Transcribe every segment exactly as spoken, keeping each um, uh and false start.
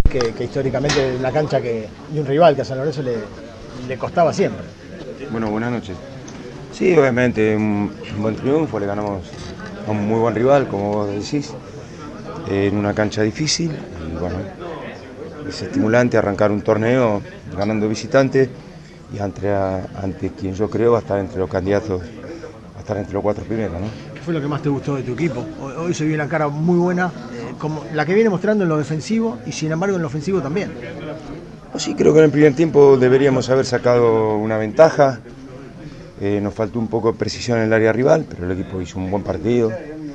que, que históricamente es una cancha que, y un rival que a San Lorenzo le, le costaba siempre. Bueno, buenas noches. Sí, obviamente, un buen triunfo, le ganamos a un muy buen rival, como vos decís, en una cancha difícil. Y bueno, es estimulante arrancar un torneo ganando visitantes y ante, ante quien yo creo va a estar entre los candidatos, va a estar entre los cuatro primeros, ¿no? ¿Qué fue lo que más te gustó de tu equipo? Hoy, hoy se vio una cara muy buena, eh, como la que viene mostrando en lo defensivo y sin embargo en lo ofensivo también. Pues sí, creo que en el primer tiempo deberíamos haber sacado una ventaja. Eh, nos faltó un poco de precisión en el área rival, pero el equipo hizo un buen partido.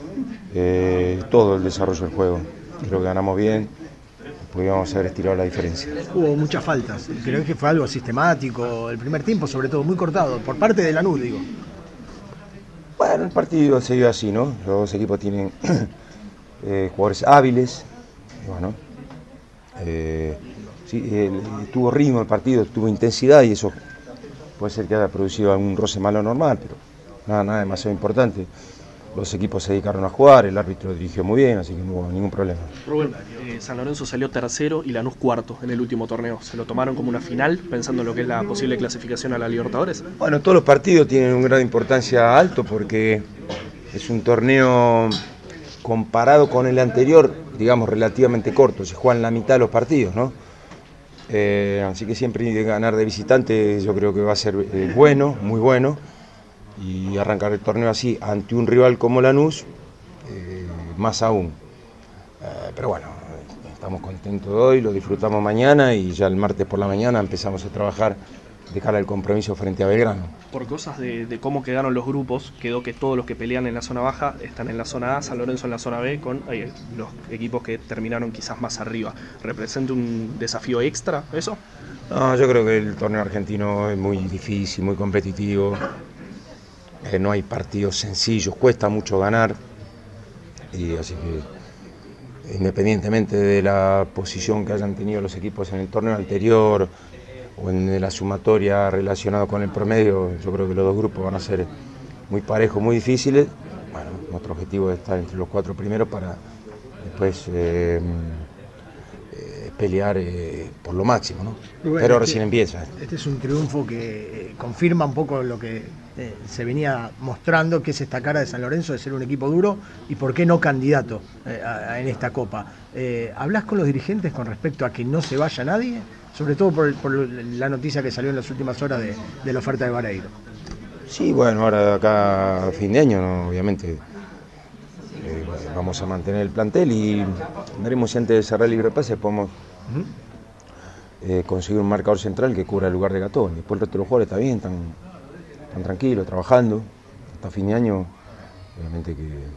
Eh, todo el desarrollo del juego. Creo que ganamos bien, podíamos haber estirado la diferencia. Hubo muchas faltas, creo que fue algo sistemático, el primer tiempo sobre todo, muy cortado, por parte de Lanús, digo. Bueno, el partido se dio así, ¿no? Los dos equipos tienen eh, jugadores hábiles, bueno, eh, sí, el, tuvo ritmo el partido, tuvo intensidad y eso puede ser que haya producido algún roce malo normal, pero nada, nada demasiado importante. Los equipos se dedicaron a jugar, el árbitro dirigió muy bien, así que no hubo ningún problema. Rubén, eh, San Lorenzo salió tercero y Lanús cuarto en el último torneo. ¿Se lo tomaron como una final, pensando en lo que es la posible clasificación a la Libertadores? Bueno, todos los partidos tienen un grado de importancia alto porque es un torneo comparado con el anterior, digamos, relativamente corto. Se juegan la mitad de los partidos, ¿no? Eh, así que siempre ganar de visitante yo creo que va a ser eh, bueno, muy bueno. Y arrancar el torneo así ante un rival como Lanús, eh, más aún. Eh, pero bueno, estamos contentos hoy, lo disfrutamos mañana y ya el martes por la mañana empezamos a trabajar de cara al compromiso frente a Belgrano. Por cosas de, de cómo quedaron los grupos, quedó que todos los que pelean en la zona baja están en la zona A, San Lorenzo en la zona B, con eh, los equipos que terminaron quizás más arriba. ¿Representa un desafío extra eso? No, yo creo que el torneo argentino es muy difícil, muy competitivo. Eh, no hay partidos sencillos, cuesta mucho ganar, y así que independientemente de la posición que hayan tenido los equipos en el torneo anterior o en la sumatoria relacionada con el promedio, yo creo que los dos grupos van a ser muy parejos, muy difíciles. Bueno, nuestro objetivo es estar entre los cuatro primeros para después eh, eh, pelear eh, por lo máximo, ¿no? Rubén, pero recién este, empieza. Este es un triunfo que eh, confirma un poco lo que eh, se venía mostrando, que es esta cara de San Lorenzo de ser un equipo duro y por qué no candidato eh, a, a, en esta Copa. Eh, ¿Hablás con los dirigentes con respecto a que no se vaya nadie? Sobre todo por, por la noticia que salió en las últimas horas de, de la oferta de Vareiro. Sí, bueno, ahora de acá a fin de año, ¿no? Obviamente eh, vamos a mantener el plantel y veremos si antes de cerrar el libre pase podemos uh-huh. eh, conseguir un marcador central que cubra el lugar de Gatón. Después el resto de los jugadores está bien, están, están tranquilos, trabajando. Hasta fin de año, obviamente que eh,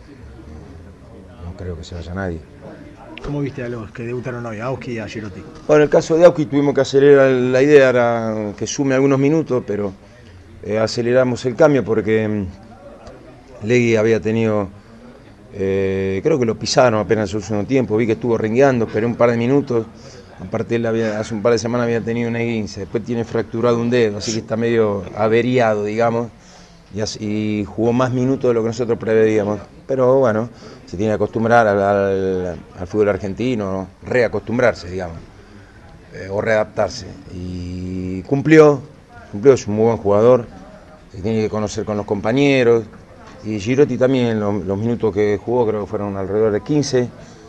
no creo que se vaya nadie. ¿Cómo viste a los que debutaron hoy, a Auski y a Girotti? Bueno, en el caso de Auski tuvimos que acelerar, la idea era que sume algunos minutos, pero eh, aceleramos el cambio porque um, Legui había tenido, eh, creo que lo pisaron apenas en su tiempo, vi que estuvo rengueando, esperé un par de minutos, aparte él había, hace un par de semanas había tenido un esguince, después tiene fracturado un dedo, así que está medio averiado, digamos, y, así, y jugó más minutos de lo que nosotros preveíamos, pero bueno, se tiene que acostumbrar al, al, al fútbol argentino, ¿no? Reacostumbrarse, digamos, eh, o readaptarse. Y cumplió, cumplió, es un muy buen jugador, se tiene que conocer con los compañeros. Y Girotti también, los, los minutos que jugó creo que fueron alrededor de quince,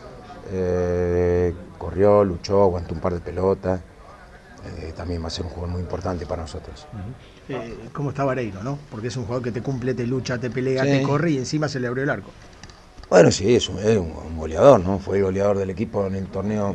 eh, corrió, luchó, aguantó un par de pelotas. Eh, también va a ser un jugador muy importante para nosotros. Uh-huh. eh, ¿Cómo está Vareiro, no? Porque es un jugador que te cumple, te lucha, te pelea, sí. te corre y encima se le abrió el arco. Bueno, sí, es un, es un goleador, ¿no? Fue el goleador del equipo en el torneo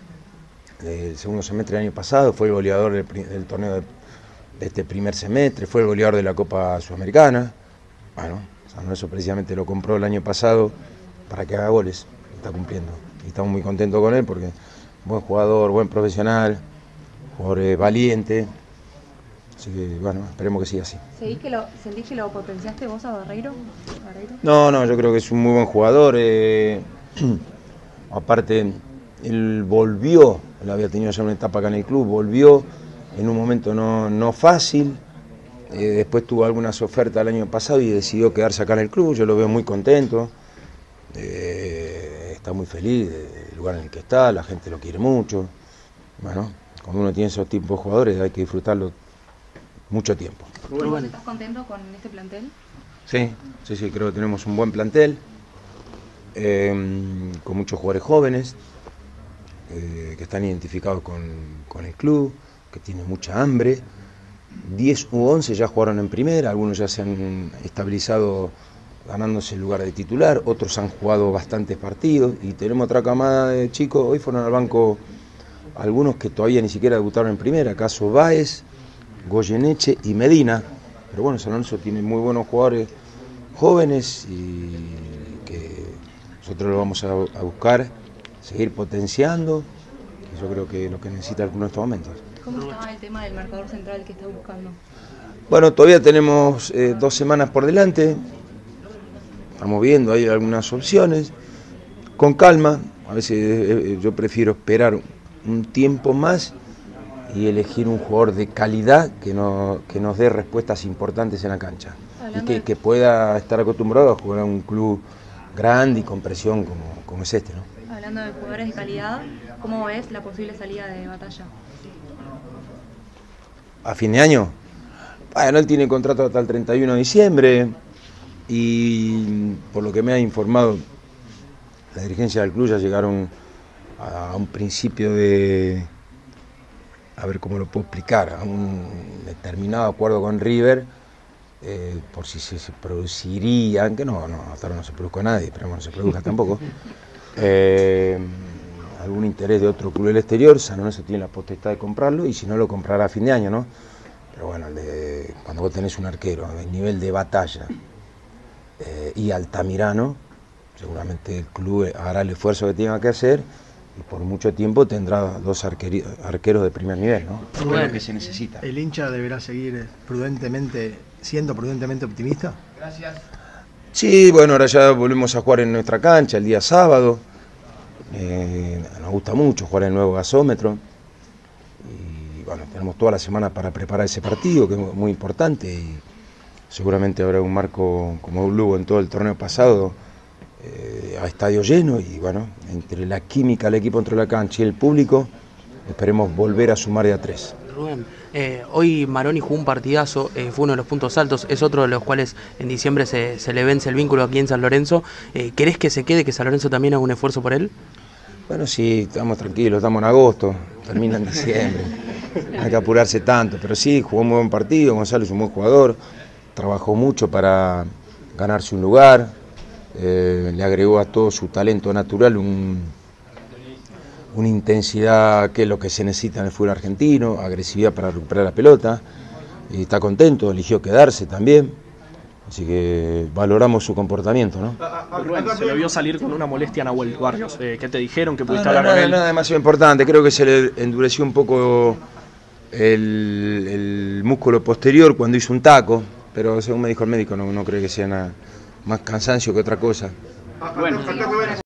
del segundo semestre del año pasado, fue el goleador del, del torneo de, de este primer semestre, fue el goleador de la Copa Sudamericana. Bueno, San Lorenzo precisamente lo compró el año pasado para que haga goles, está cumpliendo. Y estamos muy contentos con él porque buen jugador, buen profesional, jugador eh, valiente. Así que, bueno, esperemos que siga así. ¿Sentís que lo, ¿sentís que lo potenciaste vos a Barreiro? ¿Barreiro? No, no, yo creo que es un muy buen jugador. Eh, aparte, él volvió, él había tenido ya una etapa acá en el club, volvió en un momento no, no fácil. Eh, después tuvo algunas ofertas el año pasado y decidió quedarse acá en el club. Yo lo veo muy contento. Eh, está muy feliz del lugar en el que está, la gente lo quiere mucho. bueno, cuando uno tiene esos tipos de jugadores hay que disfrutarlo mucho tiempo. ¿Vos estás contento con este plantel? Sí, sí, sí, creo que tenemos un buen plantel, eh, con muchos jugadores jóvenes, eh, que están identificados con, con el club, que tienen mucha hambre. diez u once ya jugaron en primera, algunos ya se han estabilizado ganándose el lugar de titular, otros han jugado bastantes partidos y tenemos otra camada de chicos, hoy fueron al banco algunos que todavía ni siquiera debutaron en primera, caso Báez, Goyeneche y Medina, pero bueno, San Lorenzo tiene muy buenos jugadores jóvenes y que nosotros lo vamos a, a buscar, seguir potenciando, y yo creo que es lo que necesita el club en estos momentos. ¿Cómo está el tema del marcador central que está buscando? Bueno, todavía tenemos eh, dos semanas por delante, estamos viendo ahí algunas opciones, con calma, a veces eh, yo prefiero esperar un tiempo más y elegir un jugador de calidad que, no, que nos dé respuestas importantes en la cancha y que, que pueda estar acostumbrado a jugar a un club grande y con presión como, como es este, ¿no? Hablando de jugadores de calidad, ¿cómo ves la posible salida de Batalla? A fin de año, bueno, él tiene contrato hasta el treinta y uno de diciembre y por lo que me ha informado la dirigencia del club ya llegaron a un principio de, a ver cómo lo puedo explicar, a un determinado acuerdo con River, eh, por si se, se produciría, que no, no, hasta ahora no se produzca nadie, esperemos no se produzca tampoco, eh, algún interés de otro club del exterior, San Lorenzo tiene la potestad de comprarlo y si no lo comprará a fin de año, ¿no? Pero bueno, el de, cuando vos tenés un arquero del nivel de Batalla eh, y Altamirano, seguramente el club hará el esfuerzo que tenga que hacer y por mucho tiempo tendrá dos arqueri, arqueros de primer nivel, ¿no? Es bueno, lo que se necesita. ¿El hincha deberá seguir prudentemente, siendo prudentemente optimista? Gracias. Sí, bueno, ahora ya volvemos a jugar en nuestra cancha el día sábado. Eh, nos gusta mucho jugar en el nuevo gasómetro. Y bueno, tenemos toda la semana para preparar ese partido, que es muy importante. Y seguramente habrá un marco como un Lugo en todo el torneo pasado. Eh, a estadio lleno y bueno, entre la química del equipo dentro de la cancha y el público, esperemos volver a sumar de a tres. Rubén, eh, hoy Maroni jugó un partidazo, eh, fue uno de los puntos altos, es otro de los cuales en diciembre se, se le vence el vínculo aquí en San Lorenzo. Eh, ¿Querés que se quede, que San Lorenzo también haga un esfuerzo por él? Bueno, sí, estamos tranquilos, estamos en agosto, termina en diciembre, no hay que apurarse tanto, pero sí, jugó un buen partido, Gonzalo es un buen jugador, trabajó mucho para ganarse un lugar. Eh, le agregó a todo su talento natural un, una intensidad que es lo que se necesita en el fútbol argentino, agresividad para recuperar la pelota, y está contento, eligió quedarse también, así que valoramos su comportamiento, ¿no? Rubén, se le vio salir con una molestia a Nahuel Barrios, eh, ¿qué te dijeron? ¿Que pudiste no, no, hablar nada, con él? Nada demasiado importante, creo que se le endureció un poco el, el músculo posterior cuando hizo un taco, pero según me dijo el médico no, no creo que sea nada más cansancio que otra cosa. Bueno.